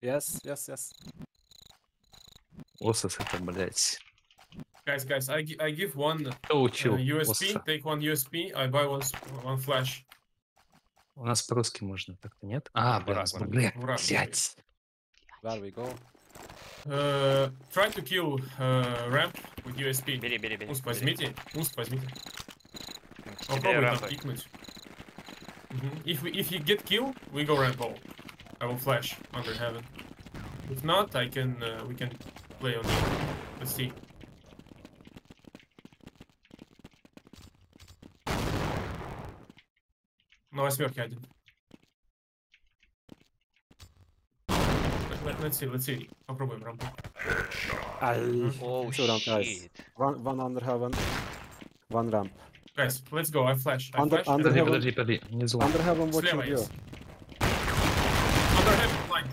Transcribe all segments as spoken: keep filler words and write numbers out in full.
Yes, yes, yes. Осос это, блядь. Guys, guys, I, gi- I give one Кто uh, учил U S B, Ососа? take one U S B, I buy one, s- one flash. У нас по-русски можно, так-то нет? А, Не, блин, враг, с враг. бля, Враг. блядь. Where we go? Uh, try to kill uh, ramp with U S B. Бери, бери, бери. Уст бери. возьмите, уст возьмите. К тебе Попробуй там рампа. пикнуть. Мгм. If we, if you get kill, we go ramp all. I will flash under heaven. If not, I can uh, we can play on it. Let's see. На восьмерке один. Let- Let's see, let's see. Попробуем рампу. I Оу, two ramp guys. щит. One, one under heaven. One ramp. Guys, let's go. I flash. I Under- flash. under- Подожди, heaven. подожди, подожди. Внизу. Under heaven watching Слева you. есть. Under heaven, blind.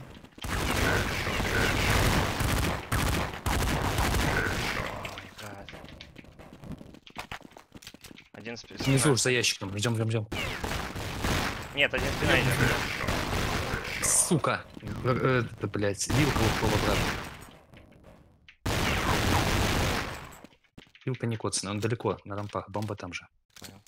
Гад. Один спина. Внизу за ящиком. Ждем, ждем, ждем. Нет, один спина идет. Сука. Э, э, Это, блядь, вилка упала, брат. Вилка не коцана, он далеко, на рампах. Бомба там же. Понял.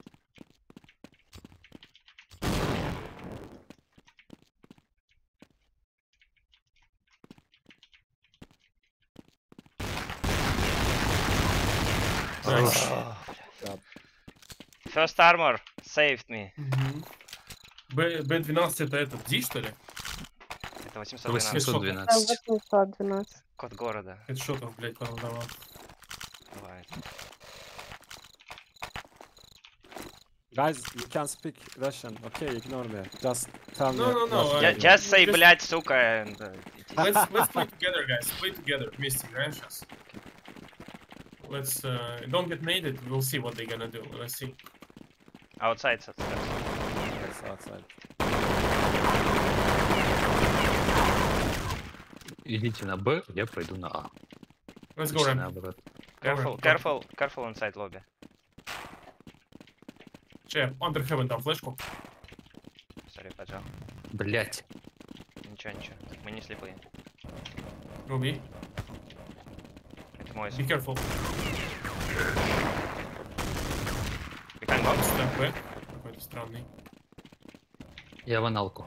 Nice. Yeah. First armor saved me. Мгм. Б- Б12 это этот Ди, что ли? Это восемьсот двенадцать. восемьсот двенадцать. восемьсот двенадцать. Код города. Хедшотов, блядь, понадавал. Бывает. Guys, you can speak Russian. Okay, ignore me. Just tell No, me. no, no, Russian. Я I- just say, just- блядь, сука. and, uh, идите. Let's let's play together, guys. Play together. Вместе играем сейчас. Let's uh, don't get naded. We'll see what they're gonna do. Let's see. Outside, outside. Yes, outside. Идите на Б, я пойду на А. Let's go Точно ramp. наоборот. Careful, Go ramp, go. careful, careful inside lobby. Че, under heaven дам флешку. Сори, поджал. Блять. Ничего, ничего. Мы не слепые. Руби. Это мой Be careful. Behind box. Step back. Какой-то странный. Я в аналку.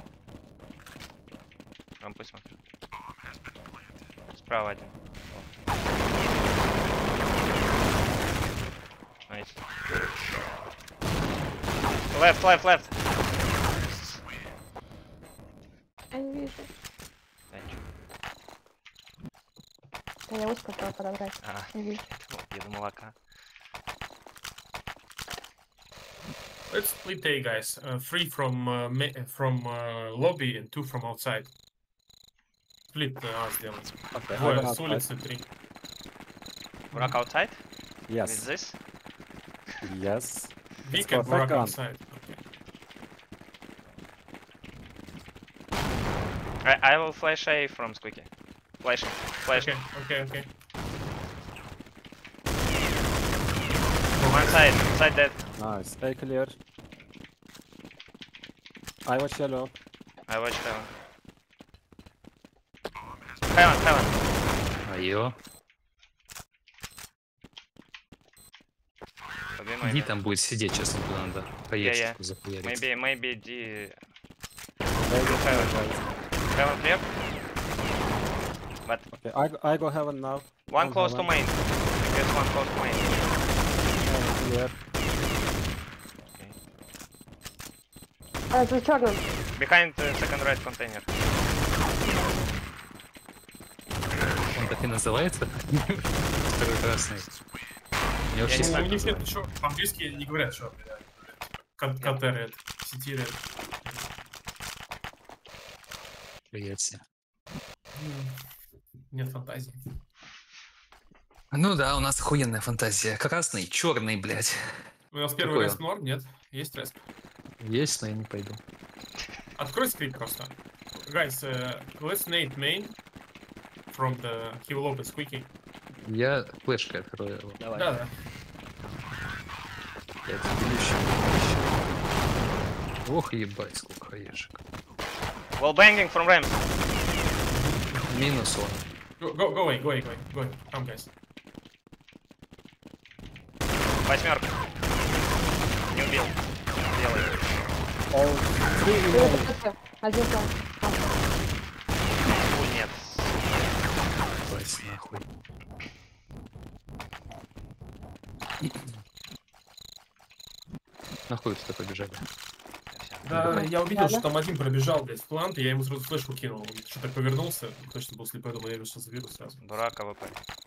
Рампы смотрю. Справа один. Найс. Left, left, left. Я не вижу. Да, ничего. Да я узко хотела подобрать. А, Не вижу. я думал, молока. Let's split A, guys. Uh, three from uh, ma- from uh, lobby and two from outside. Split uh, А сделаем. Okay, I Двое go с улицы, outside. три. Враг outside? With Yes. this? Yes. Weak go and Burak back on. outside. Okay. I, I will flash A from Squeaky. Flash, flash. Okay, okay, okay. One side, side dead. Nice. A clear. I watch yellow. I watch heaven. Heaven, heaven. Айо. Побей Ди maybe. там будет сидеть, честно, туда надо по Я- я. ящику захуярить. Maybe, maybe D. A go heaven, guys. Heaven clear. But Okay, I go, I go heaven now. one One close to heaven. main. I guess one close to main. Heaven clear. А, за черным. Behind uh, second right container. Он так и называется? Второй красный. Мне вообще не Ну, знаю, у них сложно. нет ничего, по-английски не говорят, что Катеры, сетиры. Привет все. Нет фантазии. Ну да, у нас охуенная фантазия. Красный, черный, блядь. У нас первый Какой респ норм? Нет? Есть респ? Есть, но я не пойду. Открой скрипт просто. Guys, uh, let's nade main from the Kill Lopez Quickie. Я флешкой открою его. Давай. Да, да. Я это белющий. Ох, ебать, сколько хаешек. Wall banging from ramp. Минус он. Go, go, go away, go away, go away, go away. Come, guys. Восьмерка. Не убил. Белый. All three in Один A. КТ. Один план. Фу, нет. Вась, нахуй. Нахуй туда побежали. Да, я увидел, Да, что да. там один пробежал, блядь, в плант, и я ему сразу флешку кинул. Он что-то повернулся, точно был слепой, думал, я его сейчас заберу сразу. Дурак АВП.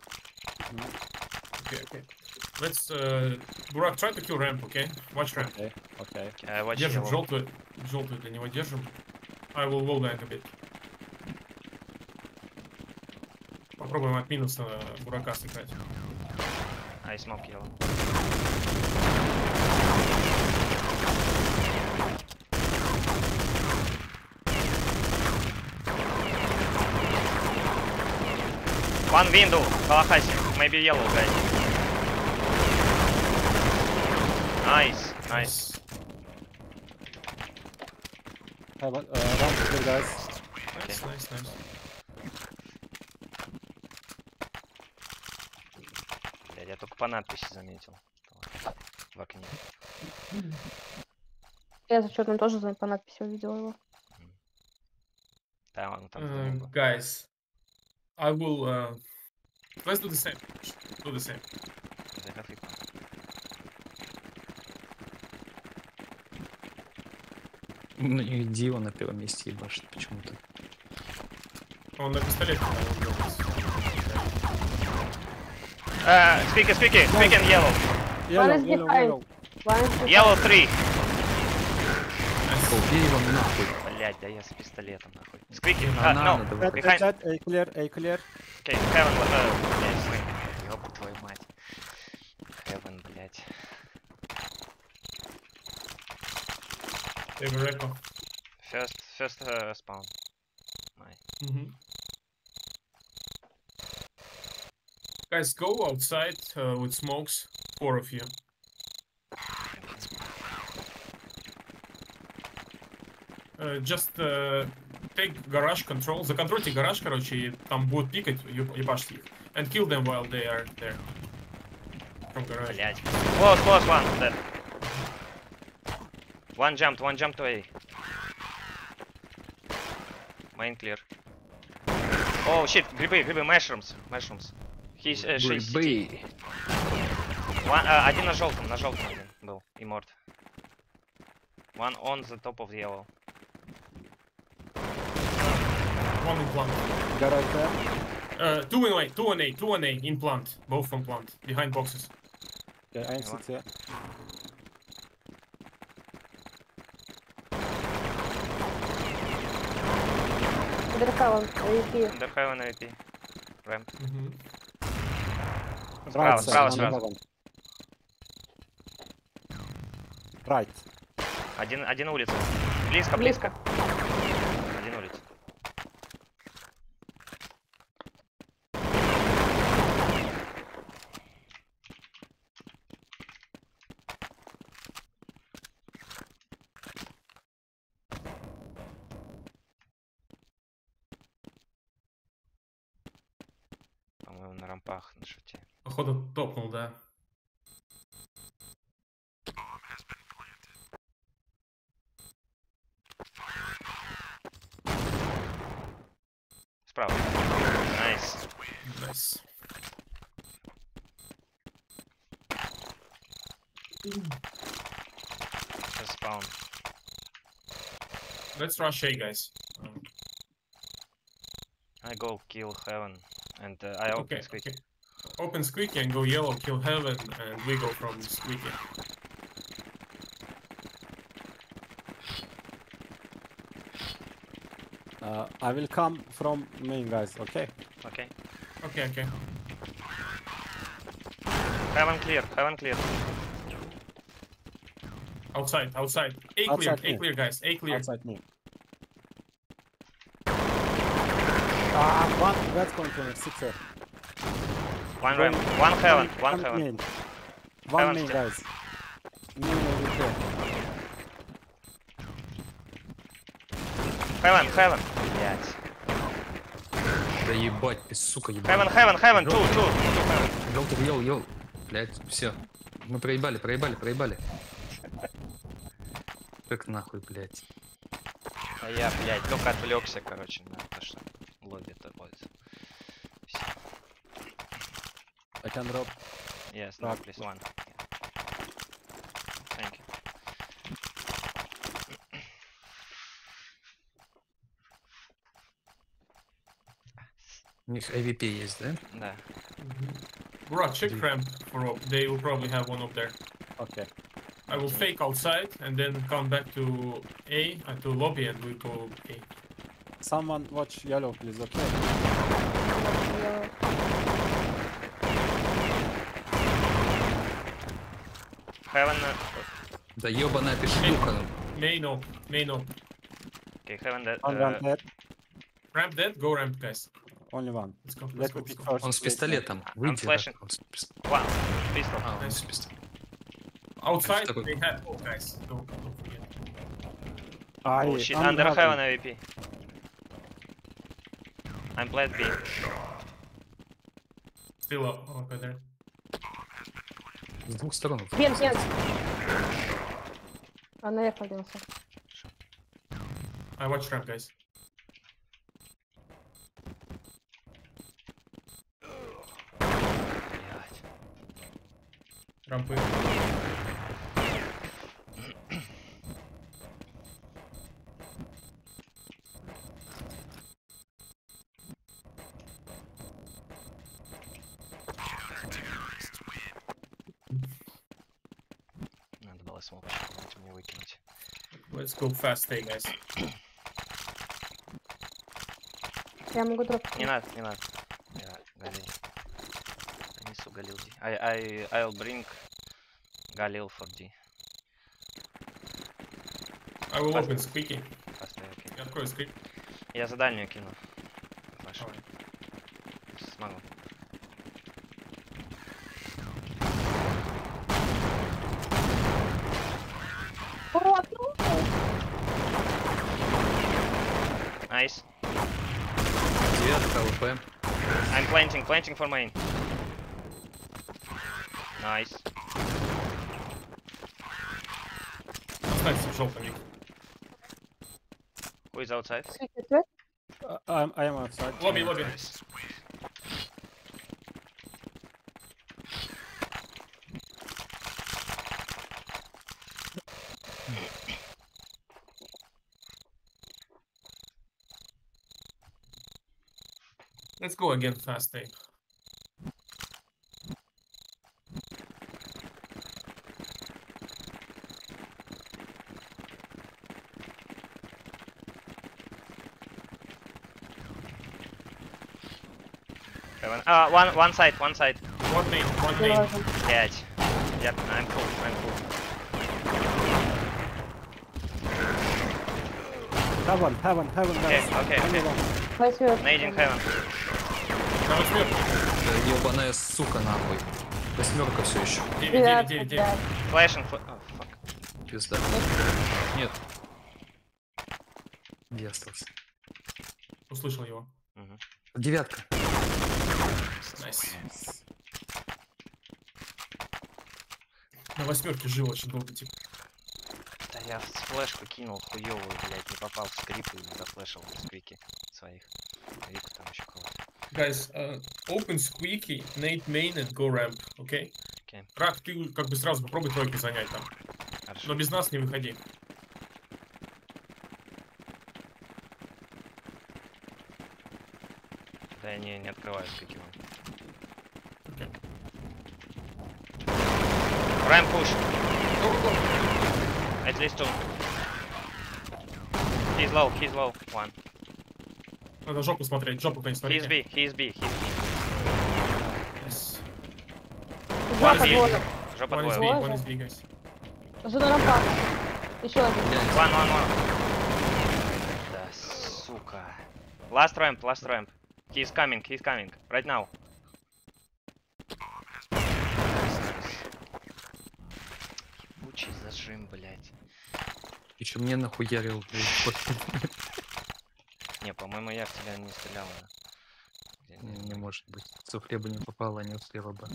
Окей, окей. Let's, uh, Burak, try to kill ramp, okay? Watch ramp. Okay, okay. Э, watch Держим yellow. желтую, желтую для него держим. I will wall bank a bit. Попробуем от минуса Бурака сыграть. I smoke yellow. One window, Калахаси. Maybe yellow, guys. Nice, nice. Have a, uh, one clear, guys. Nice, nice, nice. Блядь, я только по надписи заметил. В окне. Я за черным тоже за- по надписи увидела его. Да, он там. Uh, внизу был. guys, I will, uh, let's do the same. Do the same. Захофи. Ну и Дио на первом месте ебашит почему-то. Он на пистолете. по-моему, делает. Uh, speaking, speaking, speaking yellow. Yellow, is yellow, behind. yellow. One is behind. Yellow three. Убей его нахуй. Блять, да я с пистолетом нахуй. Сквики, А, а, надо, no. давай. Chat, Behind. chat, A clear, A clear. Окей, Heaven, э, блядь, сын. Ёб твою мать. Heaven, блядь. They were echo. First, first uh, spawn. Nice. Mhm. Guys, go outside uh, with smokes. Four of you. Uh, just uh, take garage control. Законтрольте гараж, короче, и там будут пикать, еб- ебашьте их. And kill them while they are there. From garage. Блядь. Close, close, one, dead. One jumped, one jumped away. Main clear. Oh shit, грибы, грибы, mushrooms, mushrooms. He's, uh, she's C T. Бэй. One, uh, один на желтом, на желтом один был, и морд. One on the top of the yellow. One in plant. Garage there. Uh, two in A, two in A, two in A, in plant. Both from plant. Behind boxes. Okay, I am city. Undercover, A P. Under heaven A P. Ramp. Mhm. Справа, Right справа, side, сразу. one heaven. Right. Один, один улица. Близко, Близко. близко. Один улица. По-моему, на рампах на шуте. Походу топнул, да. Справа. Найс. Nice. Spawn. Let's rush A, guys. Um, I go kill heaven. And uh, I open okay, squeaky. okay. Open squeaky and go yellow, kill heaven, and we go from squeaky. Uh, I will come from main, guys. Okay. Okay. Okay, okay. Heaven clear, heaven clear. Outside, outside. A clear, Outside A me. clear, guys. A clear. Outside me. Ah, one red container, sixer. One Going- ramp, one heaven, coming- one coming heaven. main. One Heaven main, still. guys. Main over here. Heaven, heaven. Блять. Да ебать, ты, сука, ебать. Heaven, heaven, heaven, two, two, two heaven. Желтый, йоу, йоу. Блять, все. Мы проебали, проебали, проебали. Как нахуй, блять. А я, блядь, только отвлекся, короче, на то, что лобби это будет. Всё. I can drop. Yes, no, Так. please, one. Thank you. У них эй ви пи есть, да? Да. Bro, check ramp for op. They will probably have one up there. Okay. I will fake outside and then come back to A, uh, to lobby, and we go A. Someone watch yellow, please, okay? Я- Heaven, uh, Да ебаная ты шлюха. Main op, main op. okay, heaven dead. One Uh, ramp dead. Ramp dead, go ramp, guys. Only one. Let's go, let's Let go, me let's pick go. first. Он с please. пистолетом. Выйди. flashing. Рак, он с пис- one. Pistol. А, он с пистолетом. Outside, Второй. they have, oh, guys, don't, don't forget. I, Oh shit, I'm under having- heaven A W P. I'm plant B. Still up, okay, there. С двух сторон. Бен, нет. А наверх поднялся. I watch ramp, guys. Блядь. Рампы. Надо было смолчать, мне выкинуть. Let's go fast, A, guys. Я могу дропать. Не надо, не надо. Я Галил. Принесу Галил D. I, I, I'll bring Галил for D. I will Fast. open squeaky. Поставь, окей. Я открою скрip. Я за дальнюю кину. Флеш. Давай. Смогу. О, ну, Nice. Девятка, АВП. I'm planting, planting for main. Nice. Останься в желтом, Ник. Who is outside? свет, свет. Uh, I'm, I am outside. Лобби, лобби. Let's go again fast, A. Heaven. Uh, one, one side, one side. One main, one main. Заложен. Пять. Yep, I'm full, I'm full. Heaven, heaven, heaven, Okay, guys. okay, Only okay. one. Восьмерка. Nading heaven. На восьмерку. Да ебаная сука, нахуй. Восьмерка все еще. Девять, девять, Девятка, девять, девять. да. Flashing. Fl oh, fuck. Пизда. Нет. Где остался? Услышал его. Мгм. Девятка. Найс. На восьмерке жил очень долго, типа. Да я с флешку кинул хуёвую, блядь, не попал в скрип и зафлешил сквики своих. Вику там еще кого-то. Guys, uh, open squeaky, nade main and go ramp, окей? Окей. Рак, ты как бы сразу попробуй тройки занять там. Хорошо. Но без нас не выходи. Да я не, не открываю сквики вам. Окей. Рэм пуш. At least two. He's low, he's low. One. Надо жопу смотреть, жопу кто-нибудь He's смотрите. B, he's B, he's B. Yes. Жопа One B. двое. Жопа One is двое. B, Двое one же. is B, guys. Жена рампа. Еще один. One, one, one. Да, сука. Last ramp, last ramp. He's coming, he's coming. Right now. Ебучий зажим, блядь. Еще мне нахуярил, блядь. Не, по-моему, я в тебя не стрелял. Да. Где- Не, где- не может быть. Суфле бы не попало, не успела бы.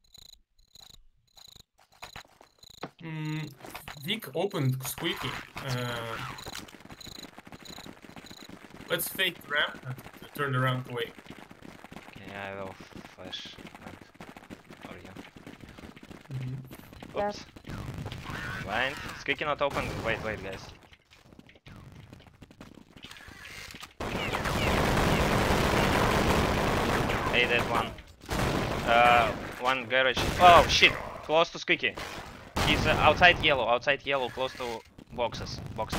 Mm, Vic opened squeaky. Uh, let's fake ramp and turn around away. Okay, I will flash and or you. Yeah. Oops. Blind. Squeaky not open. Wait, wait, guys. Hey, that one. Uh, one garage. Oh shit! Close to Squeaky. He's uh, outside yellow. Outside yellow. Close to boxes. Boxes.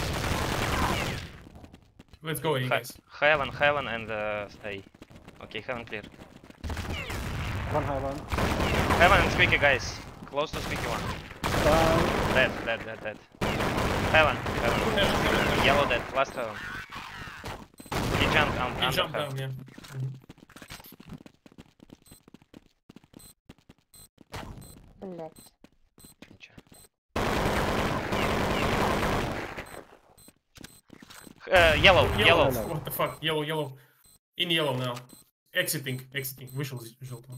Let's go, you He- guys. heaven, heaven, and uh, stay. Okay, heaven clear. One high one. Heaven and Squeaky, guys. Close to Squeaky one. Uh, Dead, dead, dead, dead. Heaven, heaven. Yellow dead. Last heaven. He jumped on He under jumped heaven. down, yeah. Mhm. Блять. Ничего. Uh, yellow, Yellow. yellow. What the fuck? Yellow, yellow. In yellow now. Exiting, exiting. Вышел из желтого.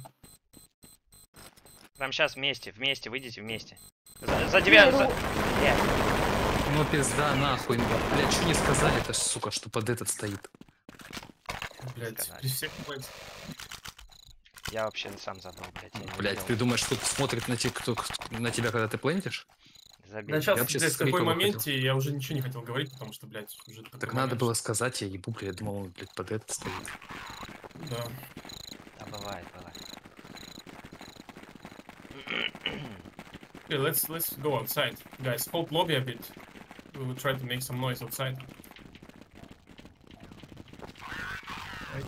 Прям сейчас вместе, вместе, выйдите вместе. За, за тебя, за... Yeah. Ну пизда нахуй. Блять, что не сказали-то, сука, что под этот стоит. Блять, Сказали. при всех блядь. Я вообще сам забыл, блядь. Я не Блять, видел. ты думаешь, кто смотрит на, те, кто, на тебя, когда ты плентишь? Забей. Да, сейчас, Я вообще блядь, с в такой криком моменте я уже ничего не хотел говорить, потому что, блядь, уже такой Так момент, надо было что- сказать, я ебу, блядь, я думал, он, блядь, под этот стоит. Да. Да, бывает, бывает. Okay, let's let's go outside, guys. Hold lobby a bit. We will try to make some noise outside. Right.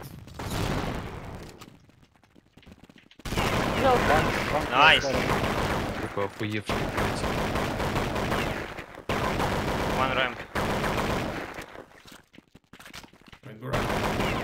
Желтый. one Nice. Такой охуевший, блядь. One ramp. Right, go right.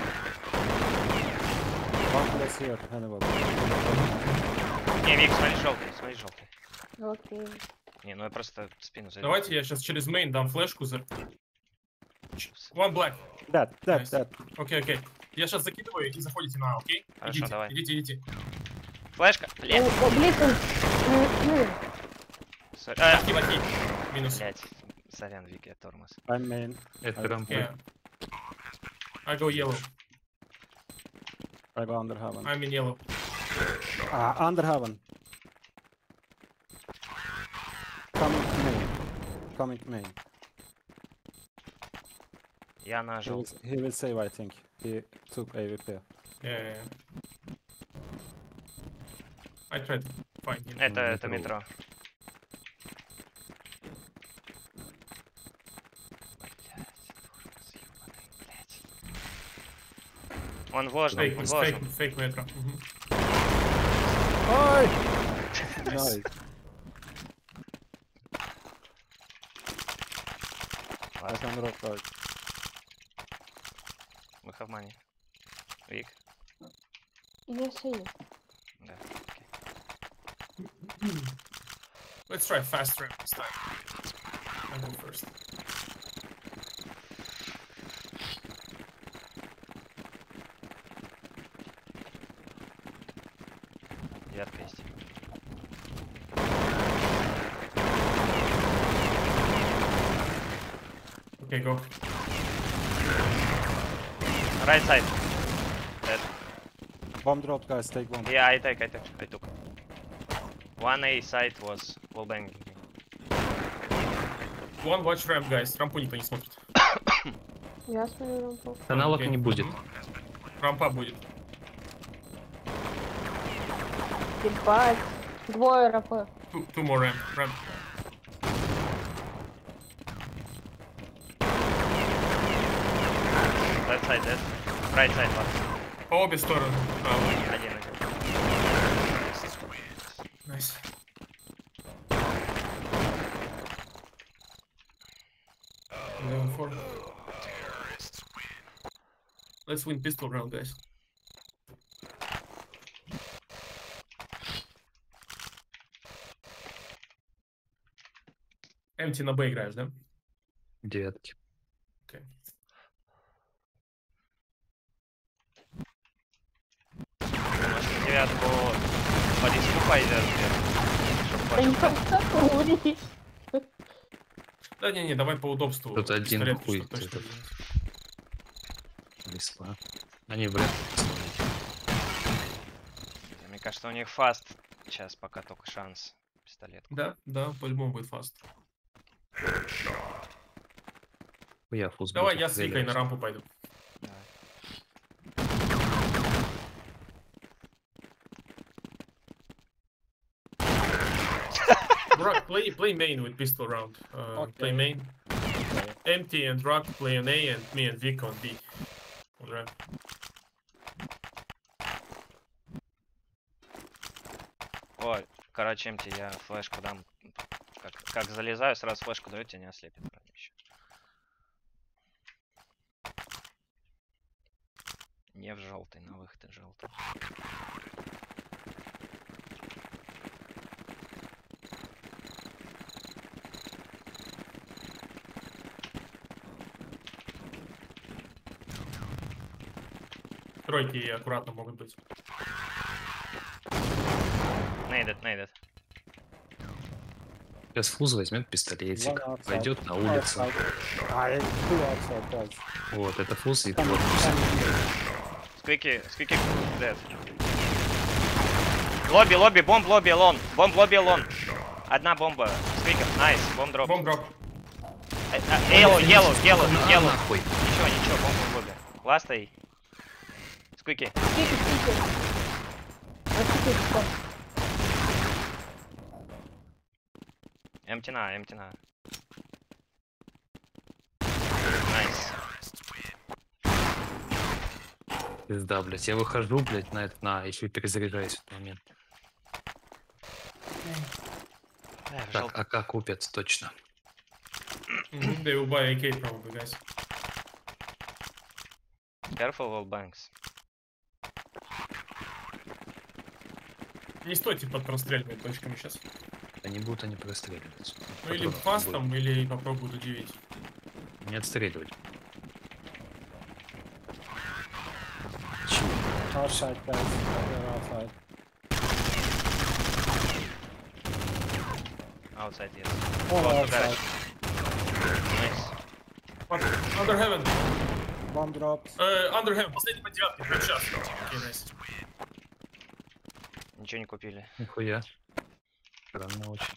One place here, Hannibal. Не, Вик, смотри желтый, смотри желтый. Окей. Не, ну я просто в спину зайду. Давайте я сейчас через мейн дам флешку за... One black. Dead, dead, Nice. dead. Окей, окей. Я сейчас закидываю и заходите на, окей? Хорошо, идите, давай. идите, идите. Флешка, О, блядь. о, Блиц. Ну, Сори- а, Лаки, лаки. Минус. блядь. Сорян, Вик, я тормоз. I'm main. Это I- рампа. Yeah. I go yellow. I go under heaven. I'm in yellow. Ah, under heaven. Coming main. Coming main. Я на He will, желтый. he will save, I think. He took A V P. Yeah, yeah, yeah. I tried to find him. Это, Ну, это метро. метро. Он вложен, Fake, он it's вложен. fake, fake metro. Мгм. Ой! Nice. I Ладно, can rock right. we have money. Вик, Я сею. да. Let's try fast ramp this time. I go first. Девятка есть. Okay, go. Right side. Dead. Bomb drop, guys. Take bomb. Yeah, I take, I took, I took. One A side was wall banging. One watch ramp, guys. Рампу никто не смотрит. Я смотрю рампу. Каналок Окей. не будет. Мгм. Рампа будет. Ебать. Двое рампы. Two, two more ramp. Ramp. Left side dead. Right side last. По обе стороны. А, Один, один. nice. Eleven four. Let's win pistol round, guys. Empty на Б играешь, да? Девятки. Окей. сейчас по, по риску пойдет. Да не подсакури. Да не-не, давай по удобству. Тут один Пистолет, хуй чтоб точно этот. взять. Респа. Они вряд ли. Мне кажется, у них фаст. Сейчас пока только шанс. Пистолет. Да, да, по-любому будет фаст. Я фуз. Давай я с Викой на рампу пойду. Давай. Rock, play, play main with pistol round. Uh, Play Okay. main. Empty and Rock play on A and me and Vic on B. Alright. О, короче, МТ, я флешку дам. Как, как залезаю, сразу флешку даю, тебя не ослепит. вроде ещё. Не в желтый, на выход из желтый. Тройки аккуратно могут быть. Нейдет, нейдет. Сейчас фуз возьмет пистолетик, One outside. пойдет на улицу. Outside. I two outside, guys. Вот, это фуз и Come, вот. come. Сквики, сквики, дед. Лобби, лобби, бомб, лобби, лон. Бомб, лобби, лон. Одна бомба. Сквикер, найс, бомб дроп. Бомб дроп. Еллоу, еллоу, еллоу, А, еллоу. нахуй. Ничего, ничего, бомба в лобби. Ластай. Сквики. Стики, стики. Отступи, стоп. Эмтина, эмтина. Найс. Пизда, блядь. Я выхожу, блядь, на это, на, еще и перезаряжаюсь в этот момент. Э, Так, желтый. АК купят, точно. Mhm, They will buy A K probably, guys. Careful, wall banks. Не стойте под прострельными точками сейчас. Они будут они простреливать. Ну или Патронов не фастом, или попробуют удивить. будет. Не отстреливать. Чего? Outside, guys. They're outside. Outside, yes. All Close to outside. garage. Nice. What? Under heaven. Bomb drops. Э, under heaven. Последний по девятке. Хоть сейчас. Окей, nice. Ничего не купили. Нихуя. Странно очень.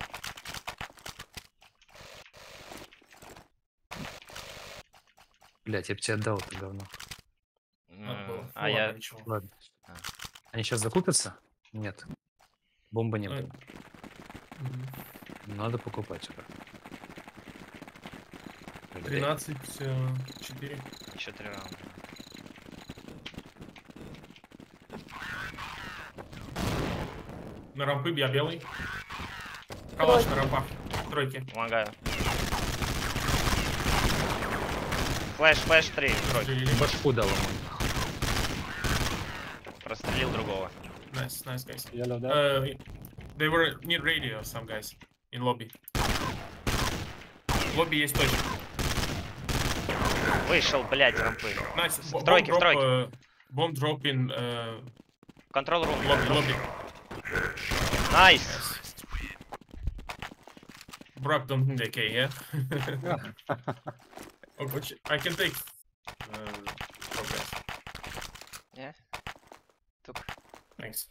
Блять, я бы тебе отдал это говно. Надо М, было. А Ну я... ладно, ничего. Ладно. А. Они сейчас закупятся? Нет. Бомбы не Э, было. мгм. Надо покупать уже. Блядь. тринадцать, э, четыре. Еще три раунда. На рампы я белый. Калаш на рампах. Тройки. Помогаю. Флэш, флэш, три. Тройки. Застрелили. Башку дал ему. Прострелил другого. Nice, nice, guys. Yellow dead. Uh, they were near radio, some guys, in lobby. В лобби есть точка. Вышел, блядь, рампы. Nice. В тройке, в тройке. Bomb drop in uh, Контрол рум. lobby, lobby. Найс. Brock don't need A K, yeah? Oh, which I can take. Uh, progress. Не? Тук. Thanks.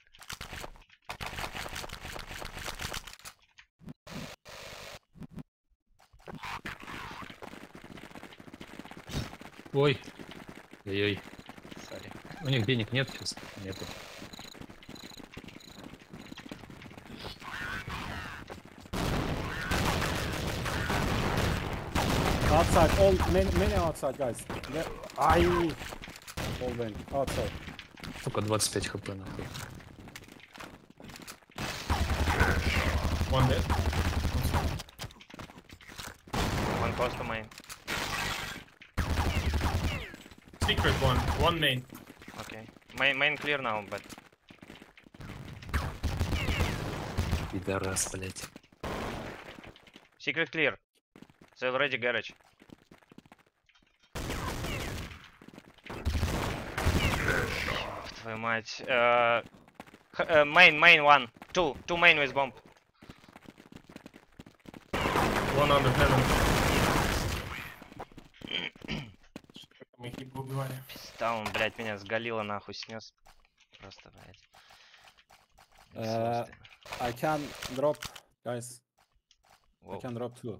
Ой. Ой-ой. Сори. У них денег нет сейчас? Нету. Outside. All many, many outside, guys. Yeah. Ай. All win. Outside. Только двадцать пять хп нахуй. One dead. One close to main. Secret one. One main. Okay. Main, main clear now, but... Пидорас, блять. Secret clear. They already garage. Твою мать. Э, х- э, Main, main one. Two. Two main with bomb. One under heaven. Как мы их не поубивали. Пизда, он, блядь, меня сгалило нахуй снес. Просто, блядь. Э, Несложно. I can drop, guys. I Воу. can drop two.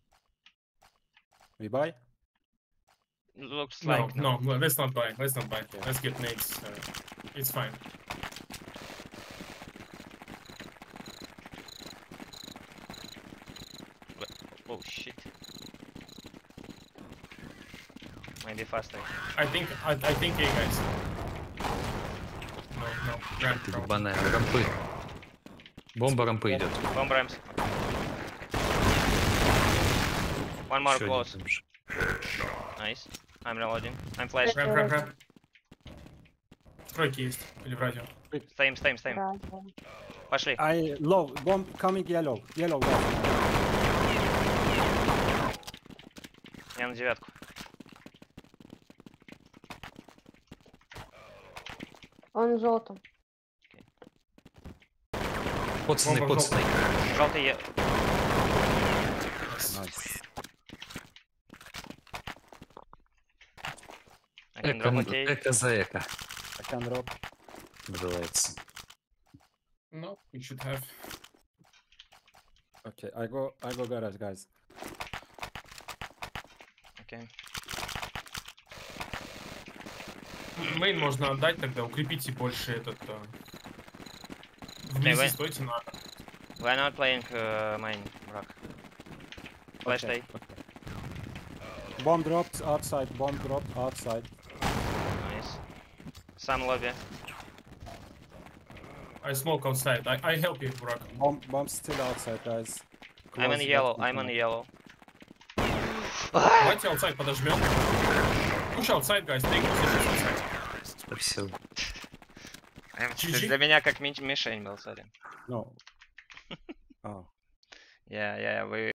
We buy? Looks No, like no, no, let's not buy. Let's not buy. Okay. Let's get nades. Uh, it's fine. Oh shit. Maybe faster. I think, I, I think, hey guys. No, no, ramp, Ты ramp. ебаная, рампы. Бомба рампы идет. Bomb ramps. One more Ещё один close. там же. Nice. I'm reloading. I'm flash. Рамп, рамп, рамп. Тройки есть. Или в радио. Стоим, стоим, стоим. Радио. Пошли. I low, bomb coming yellow. Yellow, guys. Я на девятку. Он в желтом. Поцанный, Бомба в поцанный. Желтый е... Nice. I can Эко, drop a K. эко за эко. I can drop. Называется. No, we should have. Okay, I go, I go garage, guys. Okay. Мейн можно отдать тогда, укрепите больше этот... Uh, Okay, вблизи wait. стойте на... We're not playing uh, main rock. Flash Okay, stay. okay. Bomb dropped outside. Bomb dropped outside. Nice. Some lobby. I smoke outside. I, I help you, Burak. Bomb, bomb still outside, guys. I'm in Close yellow. left I'm on and yellow. Давайте outside подожмем. Push outside, guys. Take positions outside. Да все. Эм, Ты Джи джи. для меня как ми- мишень был, сори. No. Oh. Я, я, вы